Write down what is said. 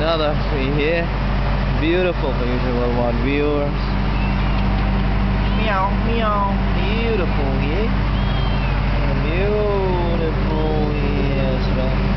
another tree here. Beautiful for usual world viewers. Meow, meow. Beautiful here. Beautiful, yes, right.